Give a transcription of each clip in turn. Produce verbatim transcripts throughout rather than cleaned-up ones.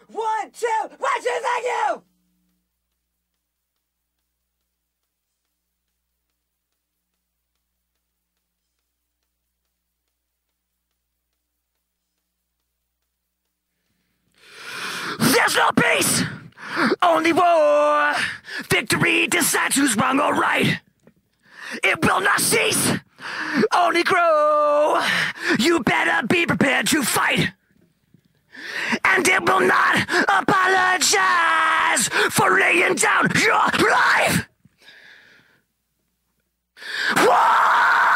One, two, one, two, thank you! There's no peace, only war. Victory decides who's wrong or right. It will not cease, only grow. You better be prepared to fight. And it will not apologize for laying down your life. War!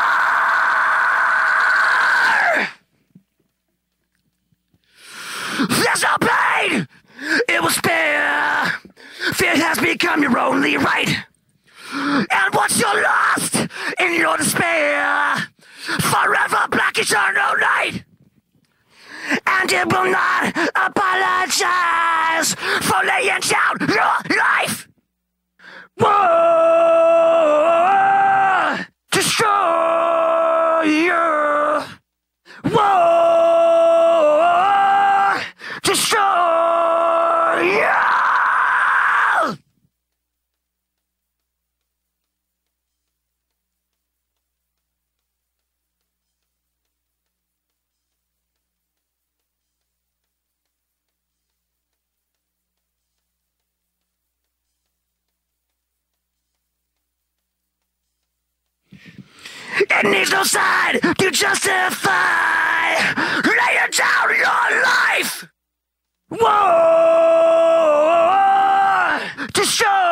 There's no pain it will spare. Fear has become your only right. And once you're lost in your despair, forever black eternal night. And it will not apologize for laying down your life. War, destroyer. War, destroyer. It needs no side to justify laying down your life. War, destroy.